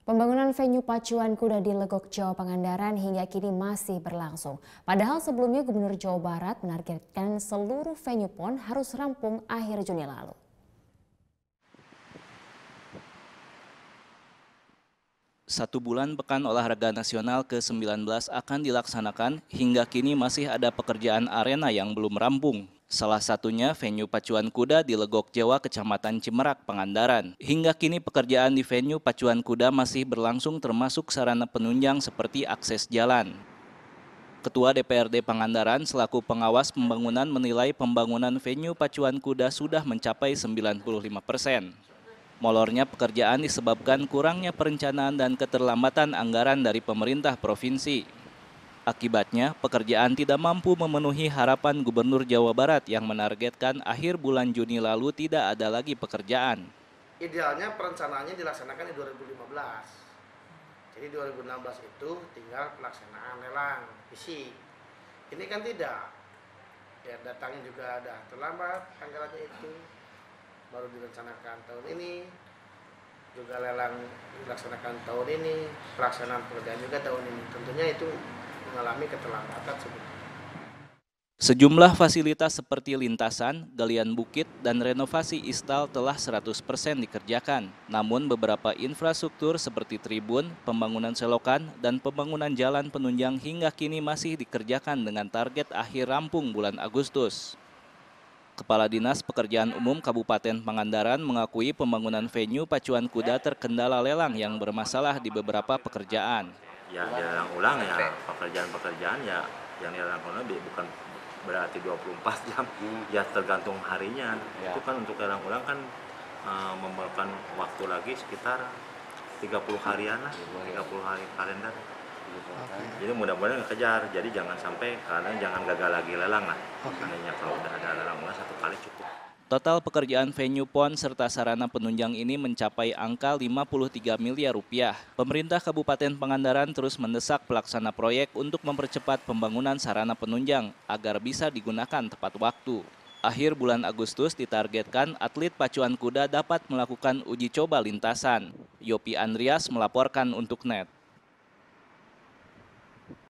Pembangunan venue pacuan kuda di Legok, Jawa Pangandaran hingga kini masih berlangsung. Padahal sebelumnya Gubernur Jawa Barat menargetkan seluruh venue PON harus rampung akhir Juni lalu. Satu bulan Pekan Olahraga Nasional ke-19 akan dilaksanakan, hingga kini masih ada pekerjaan arena yang belum rampung. Salah satunya venue pacuan kuda di Legok Jawa, Kecamatan Cimerak, Pangandaran. Hingga kini pekerjaan di venue pacuan kuda masih berlangsung, termasuk sarana penunjang seperti akses jalan. Ketua DPRD Pangandaran selaku pengawas pembangunan menilai pembangunan venue pacuan kuda sudah mencapai 95%. Molornya pekerjaan disebabkan kurangnya perencanaan dan keterlambatan anggaran dari pemerintah provinsi. Akibatnya, pekerjaan tidak mampu memenuhi harapan Gubernur Jawa Barat yang menargetkan akhir bulan Juni lalu tidak ada lagi pekerjaan. Idealnya perencanaannya dilaksanakan di 2015. Jadi 2016 itu tinggal pelaksanaan lelang fisik. Ini kan tidak. Ya, datangnya juga ada terlambat anggarannya itu. Baru direncanakan tahun ini. Juga lelang dilaksanakan tahun ini, pelaksanaan pekerjaan juga tahun ini. Tentunya itu mengalami keterlambatan sebetulnya. Sejumlah fasilitas seperti lintasan, galian bukit, dan renovasi istal telah 100% dikerjakan. Namun beberapa infrastruktur seperti tribun, pembangunan selokan, dan pembangunan jalan penunjang hingga kini masih dikerjakan dengan target akhir rampung bulan Agustus. Kepala Dinas Pekerjaan Umum Kabupaten Pangandaran mengakui pembangunan venue pacuan kuda terkendala lelang yang bermasalah di beberapa pekerjaan. Ya dilelang ulang ya, pekerjaan-pekerjaan ya yang dilelang ulang bukan berarti 24 jam, ya tergantung harinya. Itu kan untuk lelang ulang kan memerlukan waktu lagi sekitar 30 harian lah, 30 hari kalender. Jadi mudah-mudahan kejar, jadi jangan sampai, karena jangan gagal lagi lelang lah. Hanya kalau udah ada lelang ulang satu kali cukup. Total pekerjaan venue PON serta sarana penunjang ini mencapai angka 53 miliar rupiah. Pemerintah Kabupaten Pangandaran terus mendesak pelaksana proyek untuk mempercepat pembangunan sarana penunjang agar bisa digunakan tepat waktu. Akhir bulan Agustus ditargetkan atlet pacuan kuda dapat melakukan uji coba lintasan. Yopi Andreas melaporkan untuk NET.